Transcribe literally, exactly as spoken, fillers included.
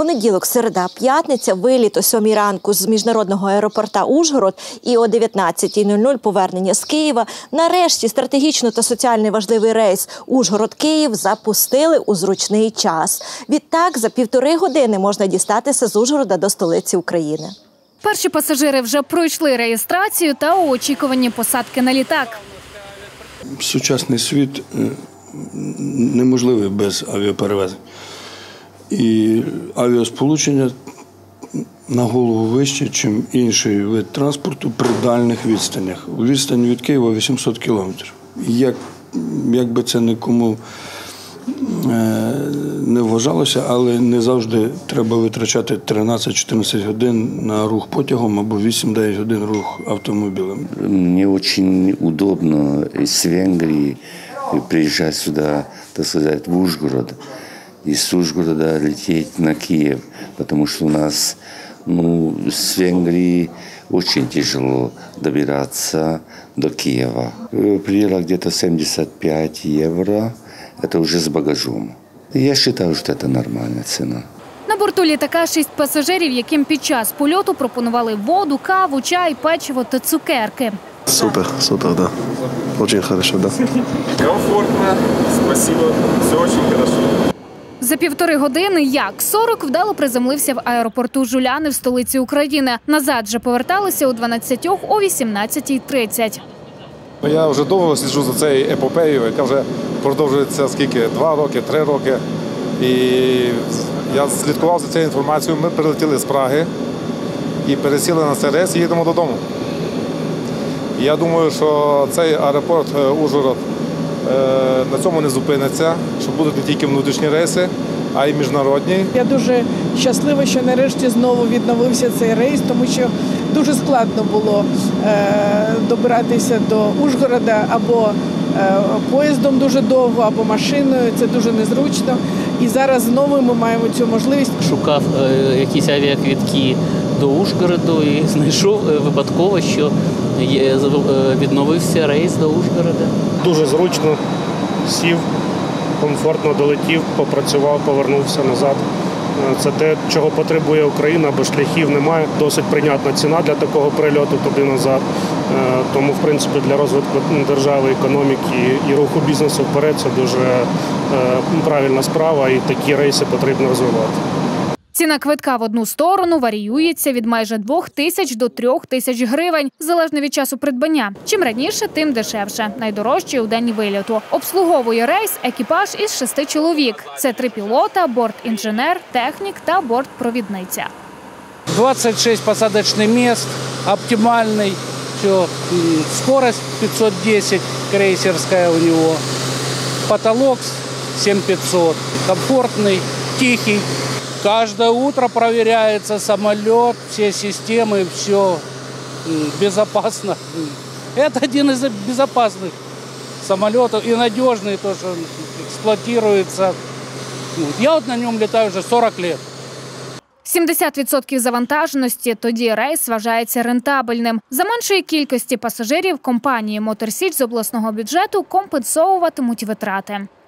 Понеділок, середа, п'ятниця, виліт о сьомій ранку з міжнародного аеропорта Ужгород і о дев'ятнадцятій нуль нуль повернення з Києва. Нарешті стратегічно та соціально важливий рейс Ужгород-Київ запустили у зручний час. Відтак, за півтори години можна дістатися з Ужгорода до столиці України. Перші пасажири вже пройшли реєстрацію та очікувані посадки на літак. Сучасний світ неможливий без авіаперевезень. І авіасполучення на голову вище, ніж інший вид транспорту при дальних відстанях. Відстань від Києва вісімсот кілометрів. Як, як би це нікому не вважалося, але не завжди треба витрачати тринадцять-чотирнадцять годин на рух потягом або вісім-дев'ять годин рух автомобілем. Мені дуже удобно з Венгрії приїжджати сюди, так сказати, в Ужгород. И с Ужгорода лететь на Киев, потому что у нас ну, с Венгрии очень тяжело добираться до Киева. Приехало где-то семьдесят пять евро, это уже с багажом. Я считаю, что это нормальная цена. На борту літака шість пасажирів, яким під час польоту пропонували воду, каву, чай, печиво та цукерки. Супер, супер, да. Очень хорошо, да. Комфортно, спасибо, все очень хорошо. За півтори години Як сорок вдало приземлився в аеропорту Жуляни в столиці України. Назад же поверталися у дванадцятьох о вісімнадцятій тридцять. Я вже довго сліджу за цією епопеєю, яка вже продовжується скільки? Два роки, три роки. І я слідкував за цією інформацією. Ми прилетіли з Праги і пересіли на цей рейс і їдемо додому. І я думаю, що цей аеропорт Ужгород на цьому не зупиниться, що будуть не тільки внутрішні рейси, а й міжнародні. Я дуже щаслива, що нарешті знову відновився цей рейс, тому що дуже складно було е, добиратися до Ужгорода або е, поїздом дуже довго, або машиною. Це дуже незручно. І зараз знову ми маємо цю можливість. Шукав е, якісь авіаквитки до Ужгороду і знайшов випадково, що є, відновився рейс до Ужгорода. Дуже зручно, сів, комфортно долетів, попрацював, повернувся назад. Це те, чого потребує Україна, бо шляхів немає. Досить прийнятна ціна для такого прильоту туди-назад. Тому, в принципі, для розвитку держави, економіки і руху бізнесу вперед це дуже правильна справа і такі рейси потрібно розвивати. Ціна квитка в одну сторону варіюється від майже двох тисяч до трьох тисяч гривень, залежно від часу придбання. Чим раніше, тим дешевше. Найдорожче у день виліту. Обслуговує рейс екіпаж із шести чоловік. Це три пілота, борт-інженер, технік та борт-провідниця. двадцять шість посадочних місць, оптимальний. Все. Скорость пятьсот десять, крейсерська у нього. Потолок семь пятьсот. Комфортний, тихий. Каждое утро проверяется самолет, все системы, все безопасно. Это один из безопасных самолетов и надежный, то, что эксплуатируется. Я вот на нем летаю уже сорок лет. сімдесят відсотків завантаженості, тоді рейс вважається рентабельним. За меншої кількості пасажирів компанії «Мотор Січ» з обласного бюджету компенсовуватимуть витрати.